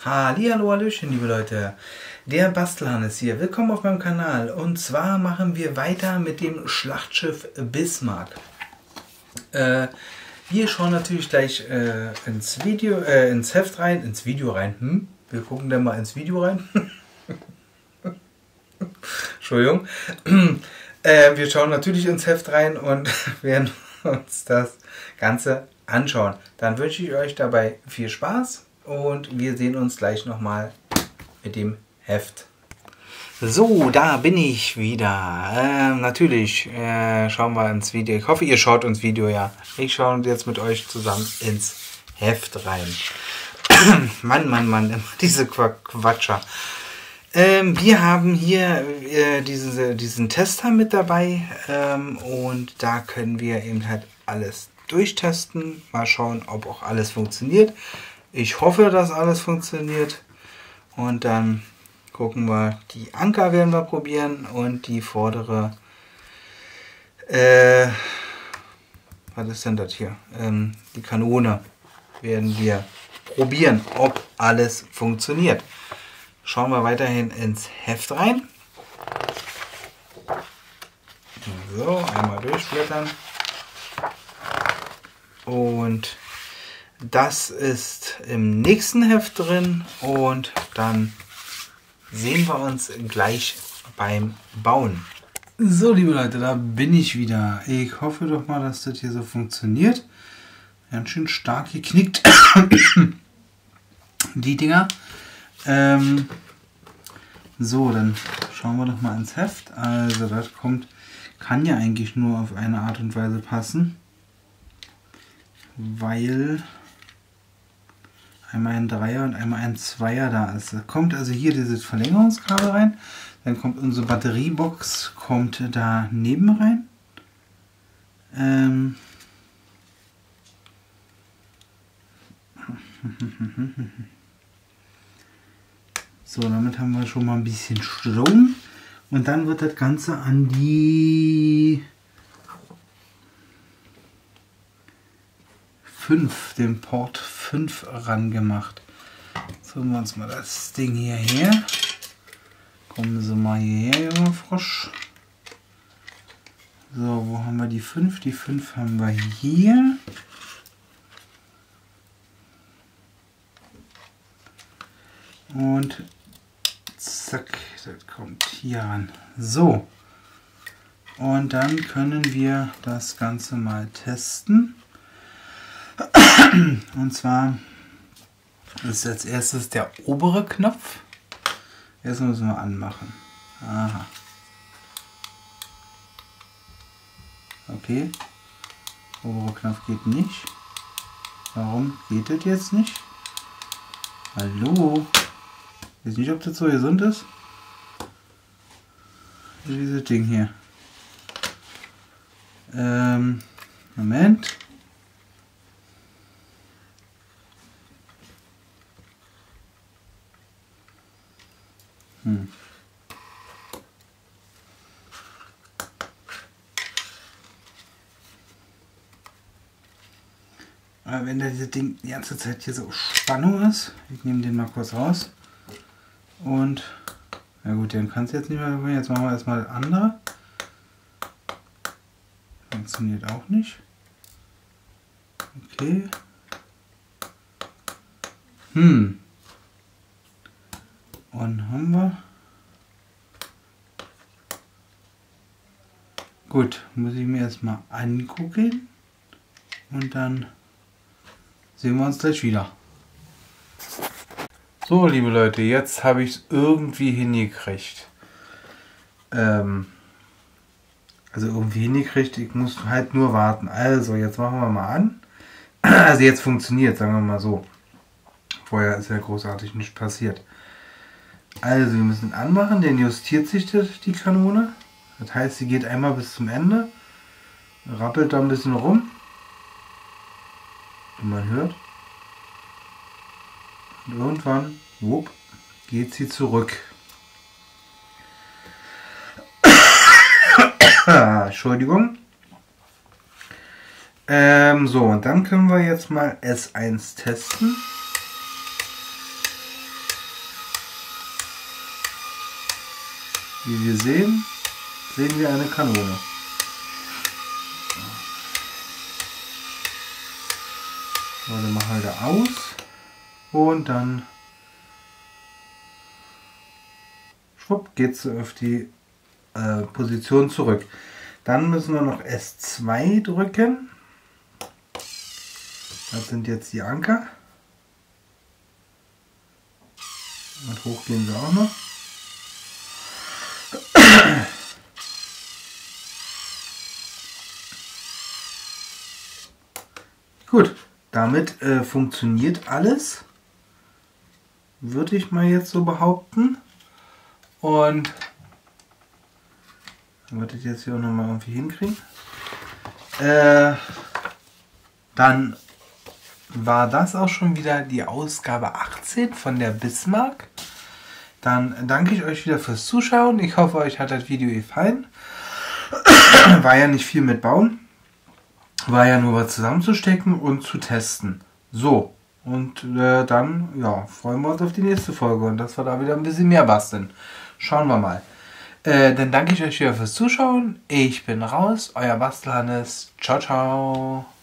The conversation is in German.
Hallihallo, hallöchen, liebe Leute. Der Bastelhannes hier. Willkommen auf meinem Kanal. Und zwar machen wir weiter mit dem Schlachtschiff Bismarck. Wir schauen natürlich gleich ins Heft rein, ins Video rein. Wir gucken dann mal ins Video rein. Entschuldigung. Wir schauen natürlich ins Heft rein und werden uns das Ganze anschauen. Dann wünsche ich euch dabei viel Spaß und wir sehen uns gleich nochmal mit dem Heft. So, da bin ich wieder. Natürlich schauen wir ins Video. Ich hoffe, ihr schaut ins Video, ja. Ich schaue jetzt mit euch zusammen ins Heft rein. Mann, immer diese Quatscher. Wir haben hier diesen Tester mit dabei und da können wir eben halt alles durchtesten. Mal schauen, ob auch alles funktioniert. Ich hoffe, dass alles funktioniert. Und dann gucken wir, die Anker werden wir probieren und die vordere, was ist denn das hier? Die Kanone werden wir probieren, ob alles funktioniert. Schauen wir weiterhin ins Heft rein. So, einmal durchblättern. Und das ist im nächsten Heft drin und dann sehen wir uns gleich beim Bauen. So, liebe Leute, da bin ich wieder. Ich hoffe doch mal, dass das hier so funktioniert. Ganz schön stark geknickt. Die Dinger. So, dann schauen wir doch mal ins Heft. Also das kann ja eigentlich nur auf eine Art und Weise passen. Weil einmal ein Dreier und einmal ein Zweier da ist. Da kommt also hier dieses Verlängerungskabel rein, dann kommt unsere Batteriebox, kommt da neben rein. So, damit haben wir schon mal ein bisschen Strom und dann wird das Ganze an die 5, den Port 5 ran gemacht. Jetzt holen wir uns mal das Ding hierher. Kommen Sie mal hierher, junge Frosch. So, wo haben wir die 5? Die 5 haben wir hier. Und zack, das kommt hier ran. So. Und dann können wir das Ganze mal testen. Und zwar ist als erstes der obere Knopf. Jetzt müssen wir anmachen. Aha. Okay. Obere Knopf geht nicht. Warum geht das jetzt nicht? Hallo? Ich weiß nicht, ob das so gesund ist. Dieses Ding hier. Moment. Aber wenn dieses Ding die ganze Zeit hier so Spannung ist, ich nehme den mal kurz raus und na gut, den kann es jetzt nicht mehr probieren. Jetzt machen wir erstmal das andere. Funktioniert auch nicht. Okay. Und haben wir. Gut, muss ich mir erstmal angucken und dann sehen wir uns gleich wieder. So, liebe Leute, jetzt habe ich es irgendwie hingekriegt. Also irgendwie hingekriegt, ich muss halt nur warten. Also, jetzt machen wir mal an. Also jetzt funktioniert, sagen wir mal so. Vorher ist ja großartig nichts passiert. Also, wir müssen anmachen, dann justiert sich die Kanone. Das heißt, sie geht einmal bis zum Ende, rappelt da ein bisschen rum, wie man hört. Und irgendwann, wupp, geht sie zurück. Entschuldigung. So, und dann können wir jetzt mal S1 testen. Wie wir sehen wir eine Kanone. So, dann machen wir da aus und dann schwupp geht es auf die Position zurück. Dann müssen wir noch S2 drücken. Das sind jetzt die Anker. Und hoch gehen sie auch noch. Gut, damit funktioniert alles. Würde ich mal jetzt so behaupten. Und würde ich jetzt hier auch noch mal irgendwie hinkriegen. Dann war das auch schon wieder die Ausgabe 18 von der Bismarck. Dann danke ich euch wieder fürs Zuschauen. Ich hoffe, euch hat das Video gefallen. War ja nicht viel mit Bauen. War ja nur was zusammenzustecken und zu testen. So, und dann ja, freuen wir uns auf die nächste Folge und dass wir da wieder ein bisschen mehr basteln. Schauen wir mal. Dann danke ich euch wieder fürs Zuschauen. Ich bin raus, euer Bastelhannes. Ciao, ciao.